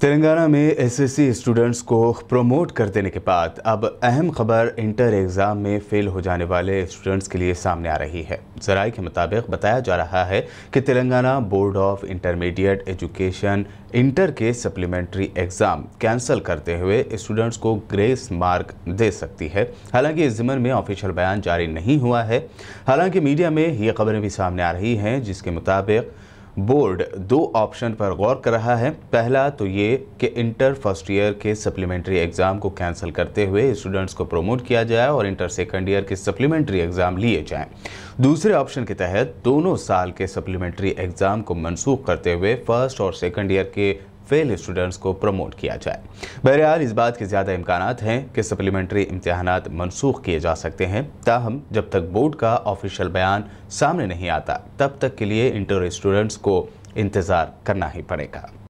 तेलंगाना में SSC students को promote कर देने के बाद अब अहम खबर इंटर एग्ज़ाम में फेल हो जाने वाले स्टूडेंट्स के लिए सामने आ रही है। ज़राए के मुताबिक बताया जा रहा है कि Telangana board of intermediate education inter के सप्लीमेंट्री एग्ज़ाम कैंसिल करते हुए स्टूडेंट्स को ग्रेस मार्क दे सकती है। हालांकि इस ज़िम्न में ऑफिशियल बयान जारी नहीं हुआ है। हालांकि मीडिया में ये खबरें भी सामने आ रही हैं जिसके मुताबिक बोर्ड दो ऑप्शन पर गौर कर रहा है। पहला तो ये कि इंटर फर्स्ट ईयर के सप्लीमेंट्री एग्ज़ाम को कैंसिल करते हुए स्टूडेंट्स को प्रमोट किया जाए और इंटर सेकंड ईयर के सप्लीमेंट्री एग्ज़ाम लिए जाएं। दूसरे ऑप्शन के तहत दोनों साल के सप्लीमेंट्री एग्ज़ाम को मनसूख करते हुए फर्स्ट और सेकंड ईयर के फेल स्टूडेंट्स को प्रमोट किया जाए। बहरहाल इस बात के ज़्यादा इम्कानात हैं कि सप्लीमेंट्री इम्तिहानात मनसूख किए जा सकते हैं। ताहम जब तक बोर्ड का ऑफिशियल बयान सामने नहीं आता तब तक के लिए इंटर स्टूडेंट्स को इंतज़ार करना ही पड़ेगा।